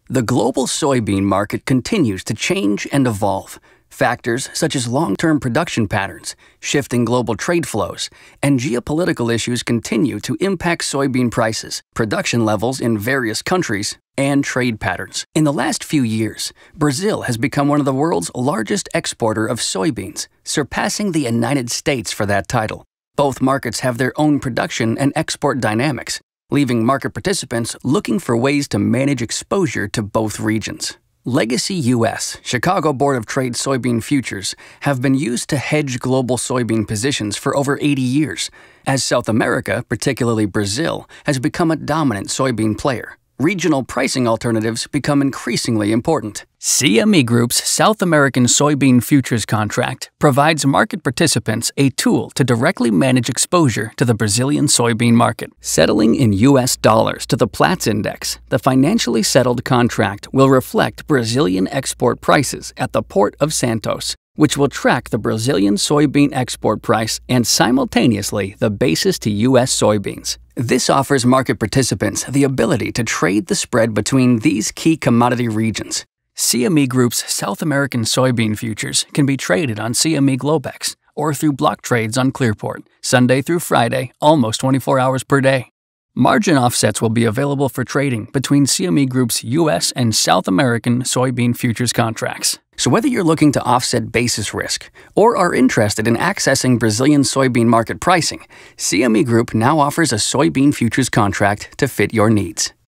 The global soybean market continues to change and evolve. Factors such as long-term production patterns, shifting global trade flows, and geopolitical issues continue to impact soybean prices, production levels in various countries, and trade patterns. In the last few years, Brazil has become one of the world's largest exporter of soybeans, surpassing the United States for that title. Both markets have their own production and export dynamics, leaving market participants looking for ways to manage exposure to both regions. Legacy U.S. Chicago Board of Trade soybean futures have been used to hedge global soybean positions for over 80 years, as South America, particularly Brazil, has become a dominant soybean player. Regional pricing alternatives become increasingly important. CME Group's South American Soybean Futures contract provides market participants a tool to directly manage exposure to the Brazilian soybean market. Settling in U.S. dollars to the Platts index, the financially settled contract will reflect Brazilian export prices at the Port of Santos, which will track the Brazilian soybean export price and simultaneously the basis to U.S. soybeans. This offers market participants the ability to trade the spread between these key commodity regions. CME Group's South American soybean futures can be traded on CME Globex or through block trades on Clearport, Sunday through Friday, almost 24 hours per day. Margin offsets will be available for trading between CME Group's U.S. and South American soybean futures contracts. So whether you're looking to offset basis risk or are interested in accessing Brazilian soybean market pricing, CME Group now offers a soybean futures contract to fit your needs.